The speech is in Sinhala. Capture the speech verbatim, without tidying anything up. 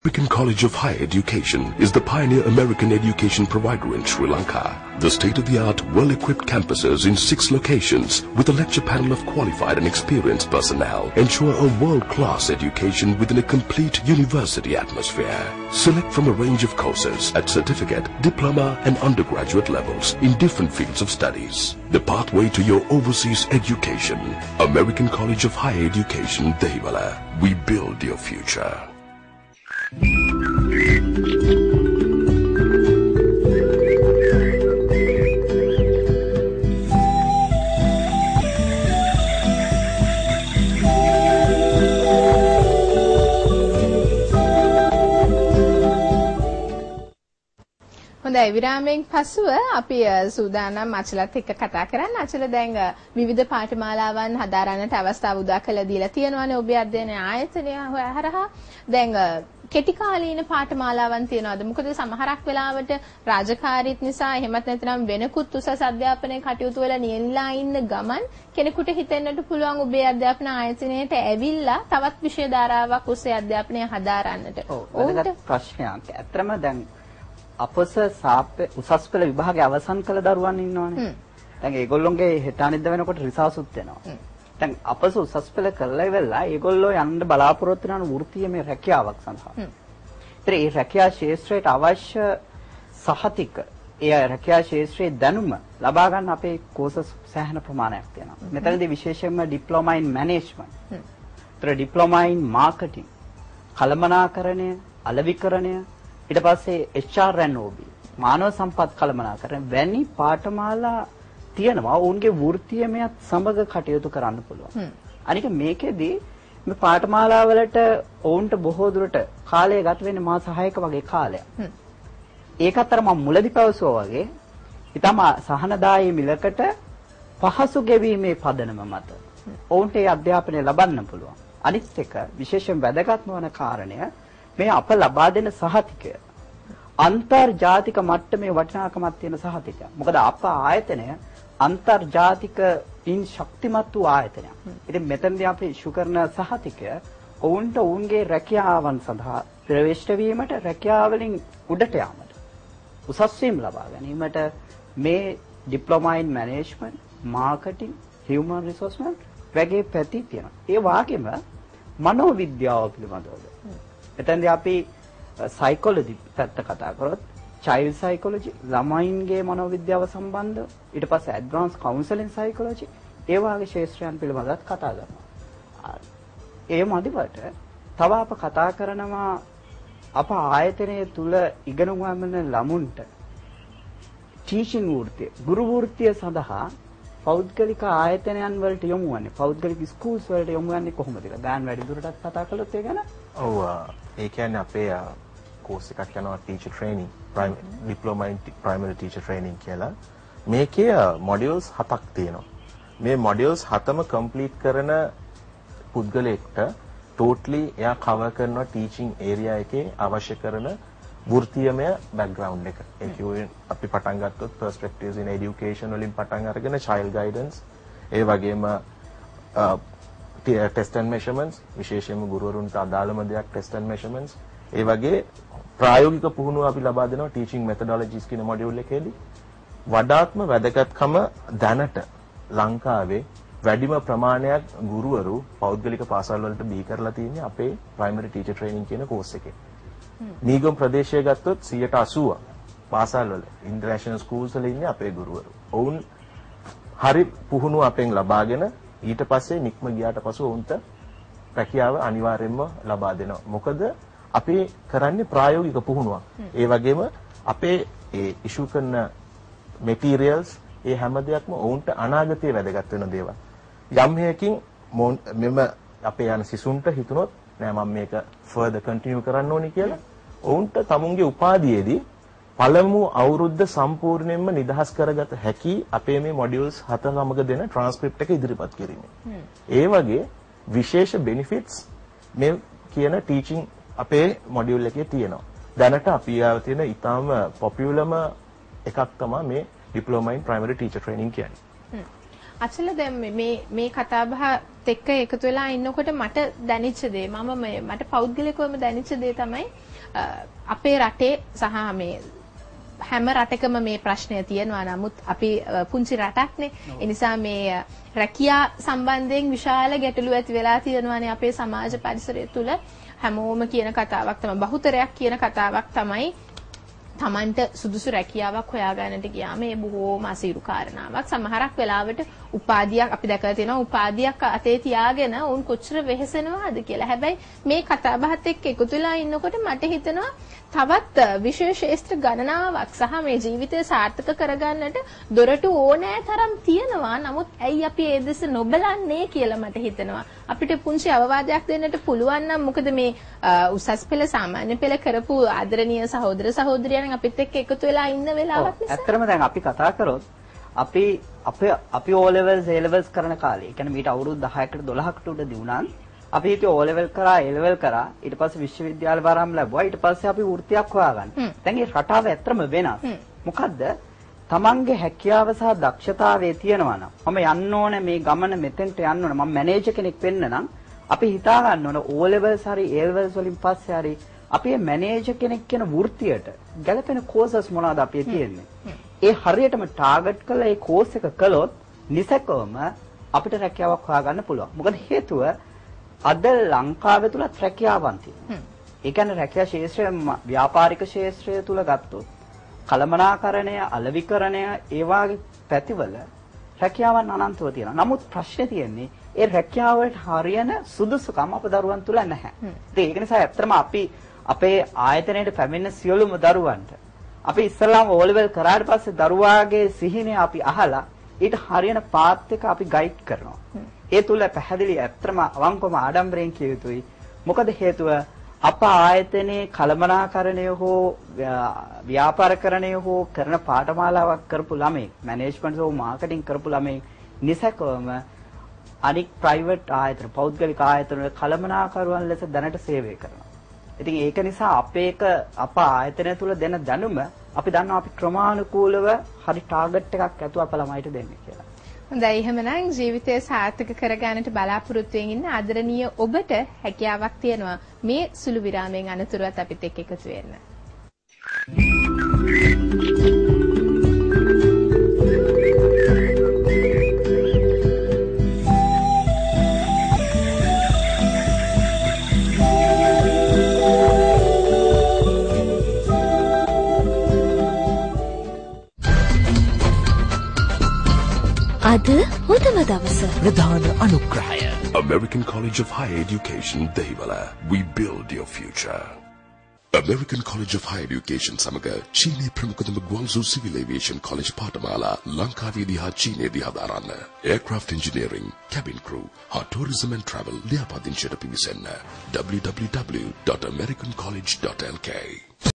American College of Higher Education is the pioneer American education provider in Sri Lanka. The state-of-the-art, well-equipped campuses in six locations with a lecture panel of qualified and experienced personnel ensure a world-class education within a complete university atmosphere. Select from a range of courses at certificate, diploma and undergraduate levels in different fields of studies. The pathway to your overseas education. American College of Higher Education, Dehiwala. We build your future. හොඳයි විරාමයෙන් පසුව අපි සූදානම් අචලත් එක්ක කතා කරන්න. අචල දැන් විවිධ පාඨමාලාවන් හදාරන්නට අවස්ථාව උදා කළ දීලා තියෙනවානේ ඔබේ අධ්‍යයන ආයතනය හරහා. දැන් කෙටි කාලීන පාඨමාලාවන් තියනවාද? මොකද සමහරක් වෙලාවට රාජකාරීත් නිසා එහෙමත් නැත්නම් වෙනකුත් උසස් අධ්‍යාපනයේ කටයුතු වල නියැලලා ඉන්න ගමන් කෙනෙකුට හිතෙන්නට පුළුවන් ඔබේ අධ්‍යාපන ආයතනයට ඇවිල්ලා තවත් විෂය ධාරාවක් ඔස්සේ අධ්‍යාපනය හදාරන්නට. ඔව් වැදගත් ප්‍රශ්නයක්. ඇත්තම දැන් අපස සාප්ප උසස් පෙළ විභාගය අවසන් කළ දරුවන් ඉන්නවනේ. දැන් ඒගොල්ලොන්ගේ හෙට අනිද්දා වෙනකොට රිසාසුත් වෙනවා. දැන් අපස උසස් පෙළ කරලා ඉවරලා ඒගොල්ලෝ යන්න බලාපොරොත්තු වෙන වෘත්තීයමය රැකියාවක් සඳහා. ඒතර ඒ රැකියා ශාස්ත්‍රයට අවශ්‍ය සහතික, ඒ රැකියා ශාස්ත්‍රයේ දැනුම ලබා ගන්න අපේ කෝසස් සෑහෙන ප්‍රමාණයක් තියෙනවා. මෙතනදී විශේෂයෙන්ම ඩිප්ලෝමා ඉන් මැනේජ්මන්ට්. ඒතර ඩිප්ලෝමා ඉන් මාකටිං, කළමනාකරණය, අලෙවිකරණය, ඊට පස්සේ H R and O B මානව සම්පත් කළමනාකරණ වැනි පාඨමාලා තියෙනවා. ඔවුන්ගේ වෘත්තීයමයත් සමග කටයුතු කරන්න පුළුවන්. අනික මේකෙදී මේ පාඨමාලා වලට ඔවුන්ට බොහෝ දුරට කාලය ගත වෙන්නේ මාස හයක වගේ කාලයක්. ඒකත් අර මම මුලදී පැවසුවා වගේ ඊටම සහනදායී මිලකට පහසු ගෙවීමේ පදනම මත ඔවුන්ට ඒ අධ්‍යාපනය ලබන්න පුළුවන්. අනිත් එක විශේෂයෙන් වැදගත්ම වන කාරණය මේ අප ලබා දෙන සහතිකය අන්තර්ජාතික මට්ටමේ වටිනාකමක් තියෙන සහතිකයක්. මොකද අප ආයතනය අන්තර්ජාතික ඉන් ශක්තිමත් වූ ආයතනයක්. ඉතින් මෙතනදී අපි ඉෂු කරන සහතිකය ඔවුන්ට ඔවුන්ගේ රැකියාවන් සඳහා ප්‍රවේශ වීමට, රැකියාවලින් උඩට යාමට, උසස් වීම ලබා ගැනීමට මේ diploma in management, marketing, human resource management වගේ පැති තියෙනවා. ඒ වගේම මනෝවිද්‍යාව පිළිබඳව එතෙන්දී අපි සයිකොලොජි පැත්ත කතා කරොත් චයිල්ඩ් සයිකොලොජි, ළමයින්ගේ මනෝවිද්‍යාව සම්බන්ධ, ඊට පස්සේ ඇඩ්වාන්ස් කවුන්සලින් සයිකොලොජි, ඒ වගේ ශාස්ත්‍රයන් පිළිබඳව කතා කරනවා. ඒ මදිවට තව අප කතා කරනවා අප ආයතනයේ තුල ඉගෙන ගන්න ළමුන්ට ටීචින් වෘත්තිය, ගුරු වෘත්තිය සඳහා පෞද්ගලික ආයතනයන් වලට යොමු වන්නේ, පෞද්ගලික ස්කූල්ස් වලට යොමු වන්නේ කොහොමද කියලා දැන් වැඩි දුරටත් කතා කළොත් ඒ ගැන. ඔව් ඒ කියන්නේ අපේ කෝස් එකක් යනවා teacher training, diploma in primary teacher training කියලා. මේකේ මොඩියුල්ස් හතක් තියෙනවා. මේ මොඩියුල්ස් හතම කම්ප්ලීට් කරන පුද්ගලයෙක්ට ටෝටලි එයා කවර් කරනවා ටීචිං ඒරියා එකේ අවශ්‍ය කරන වෘත්තීයමය බෑග්ග්‍රවුන්ඩ් එක. ඒ කියන්නේ අපි පටන් ගත්තොත් පර්ස්පෙක්ටිව්ස් ඉන් এডুকেෂන් වලින් පටන් අරගෙන චයිල්ඩ් ගයිඩන්ස්, ඒ වගේම ටෙස්ට් ඇන්ඩ් මෙෂර්මන්ට්ස්, විශේෂයෙන්ම ගුරුවරුන්ට අදාළම දෙයක් ටෙස්ට් ඇන්ඩ් මෙෂර්මන්ට්ස්, ඒ වගේ ප්‍රායෝගික පුහුණුව අපි ලබා දෙනවා ටීචිං මෙතඩොලොජිස් කියන මොඩියුල් එකේදී. වඩාත්ම වැදගත්කම දැනට ලංකාවේ වැඩිම ප්‍රමාණයක් ගුරුවරු පෞද්ගලික පාසල් වලට බී කරලා තියෙන්නේ අපේ ප්‍රයිමරි ටීචර් ට්‍රේනින් කියන කෝස් එකේ. නීගම් ප්‍රදේශය ගත්තොත් සියයට අසූවක් පාසල් වල ඉන්ටර්නැෂනල් ස්කූල්ස් වල ඉන්නේ අපේ ගුරුවරු. ඔවුන් හරි පුහුණුව අපෙන් ලබාගෙන ඊට පස්සේ නික්ම ගියාට පසු ඔවුන්ට රැකියාව අනිවාර්යයෙන්ම ලබා දෙනවා. මොකද අපි කරන්නේ ප්‍රායෝගික පුහුණුවක්. ඒ වගේම අපේ ඒ ඉෂු කරන මැටීරියල්ස්, ඒ හැම දෙයක්ම ඔවුන්ට අනාගතයේ වැදගත් වෙන දේවල්. යම් හේකින් මෙම අපේ යන සිසුන්ට හිතුනොත් නෑ මම මේක ෆර්දර් කන්ටිනියු කරන්න ඕනි කියලා ඔවුන්ට තමුන්ගේ උපාධියේදී පළමු අවුරුද්ද සම්පූර්ණයෙන්ම නිදහස් කරගත හැකි අපේ මේ මොඩියුල්ස් හත නමක දෙන ට්‍රාන්ස්ක්‍රිප්ට් එක ඉදිරිපත් කිරීමෙන්. ඒ වගේ විශේෂ බෙනිෆිට්ස් මේ කියන ටීචිං අපේ මොඩියුල් එකේ තියෙනවා. දැනට අපි ආව තියෙන ඊටාම පොපියුලර්ම එකක් තමයි මේ diploma in primary teacher training කියන්නේ. අචල දැන් මේ මේ කතාබහත් එක්ක එකතු වෙලා ඉන්නකොට මට දැනෙච්ච දේ මම මේ මට පෞද්ගලිකවම දැනෙච්ච දේ තමයි අපේ රටේ සහ මේ හැම රටකම මේ ප්‍රශ්නය තියෙනවා. නමුත් අපි පුංචි රටක්නේ. ඒ නිසා මේ රැකියා සම්බන්ධයෙන් විශාල ගැටලු ඇති වෙලා තියෙනවානේ අපේ සමාජ පරිසරය තුල. හැමෝම කියන කතාවක් තමයි බහුතරයක් කියන කතාවක් තමයි තමන්ට සුදුසු රැකියාවක් හොයාගන්නට ගියාම ඒ බොහෝම අසීරු කාරණාවක්. සමහරක් වෙලාවට උපාධියක් අපි දැකලා තියෙනවා උපාධියක් අතේ තියාගෙන උන් කොච්චර වෙහෙසෙනවද කියලා. හැබැයි මේ කතාබහත් එක්ක එකතු වෙලා ඉන්නකොට මට හිතෙනවා තවත් විශේෂ ශාස්ත්‍ර ගණනාවක් සහ මේ ජීවිතය සාර්ථක කරගන්නට දොරටු ඕනෑ තරම් තියෙනවා. නමුත් ඇයි අපි ඒ දෙස නොබලන්නේ කියලා මට හිතෙනවා. අපිට පුංචි අවවාදයක් දෙන්නට පුළුවන් නම් මොකද මේ උසස් පෙළ සාමාන්‍ය පෙළ කරපු ආදරණීය සහෝදර සහෝදරියන් අපිත් එක්ක එකතු වෙලා ඉන්න වෙලාවක් නිසා. ඇත්තටම දැන් අපි කතා කරොත් අපි අපේ අපි O levels A levels කරන කාලේ, ඒ කියන්නේ මීට අවුරුදු දහයකට දොළහකට උඩදී වුණාන් අපි හිතුවේ O level කරා A level කරා ඊට පස්සේ විශ්වවිද්‍යාල වාරම් ලැබුවා. ඊට පස්සේ අපි වෘත්තියක් හොයාගන්න. දැන් මේ රටාව ඇත්තම වෙනස්. මොකද්ද? තමන්ගේ හැකියාව සහ දක්ෂතාවය තියෙනවා නම් මම යන්න ඕනේ මේ ගමන මෙතෙන්ට යන්න ඕනේ මම මැනේජර් කෙනෙක් වෙන්න නම් අපි හිතා ගන්න ඕනේ O levels හරි A levels වලින් පස්සේ හරි අපි මේ මැනේජර් කෙනෙක් කියන වෘත්තියට ගැලපෙන කෝසස් මොනවද අපි තියෙන්නේ? ඒ හරියටම ටාගට් කරලා ඒ කෝස් එක කළොත් නිසකවම අපිට රැකියාවක් හොයාගන්න පුළුවන්. මොකද හේතුව අද ලංකාවේ තුලත් රැකියාවන් තියෙනවා. ඒ කියන්නේ රැකියා ශාස්ත්‍රය ව්‍යාපාරික ශාස්ත්‍රය තුල ගත්තොත් කලමනාකරණය, අලෙවිකරණය ඒ වගේ පැතිවල රැකියාවන් අනන්තව තියෙනවා. නමුත් ප්‍රශ්නේ තියෙන්නේ ඒ රැකියාවට හරියන සුදුසුකම් අප දරුවන් තුල නැහැ. ඉතින් ඒක නිසා ඇත්තටම අපි අපේ ආයතනයේ පැමිණෙන සියලුම දරුවන්ට අපි ඉස්සල්ලාම O level කරාට පස්සේ දරුවාගේ සිහිනය අපි අහලා ඊට හරියන පාත් එක අපි ගයිඩ් කරනවා. ඒ තුල පැහැදිලි ඇත්තම අවංකවම ආඩම්බරයෙන් කිය යුතුයි. මොකද හේතුව අප ආයතනයේ කළමනාකරණය හෝ ව්‍යාපාරකරණය හෝ කරන පාඨමාලාවක් කරපු ළමයි, මැනේජ්මන්ට් හෝ මාකටිං කරපු ළමයි නිසකවම අනික් ප්‍රයිවට් ආයතන, පෞද්ගලික ආයතන වල කළමනාකරුවන් ලෙස දැනට සේවය කරනවා. ඉතින් ඒක නිසා අපේක අප ආයතනය තුල දෙන දැනුම අපි දන්නවා අපි ක්‍රමානුකූලව හරි ටාගට් එකක් ඇතුව අප ළමයිට දෙන්නේ කියලා. හොඳයි එහෙමනම් ජීවිතය සාර්ථක කරගන්නට බලාපොරොත්තු වෙමින් ඉන්න ආදරණීය ඔබට හැකියාවක් තියෙනවා මේ සුළු විරාමයෙන් අනතුරුවත් අපිත් එක්ක එකතු වෙන්න. අද හොඳම දවස ප්‍රධාන අනුග්‍රහය American College of Higher Education, Dehiwala. We build your future. American College of Higher Education සමග චීනයේ ප්‍රමුඛතම ගුවන්සු Civil Aviation College පාඨමාලා ලංකාවේදී හා චීනයේදී හදාරන්න. Aircraft Engineering, Cabin Crew, හා Tourism and Travel ලියාපදිංචියට පිවිසෙන්න. w w w dot american college dot l k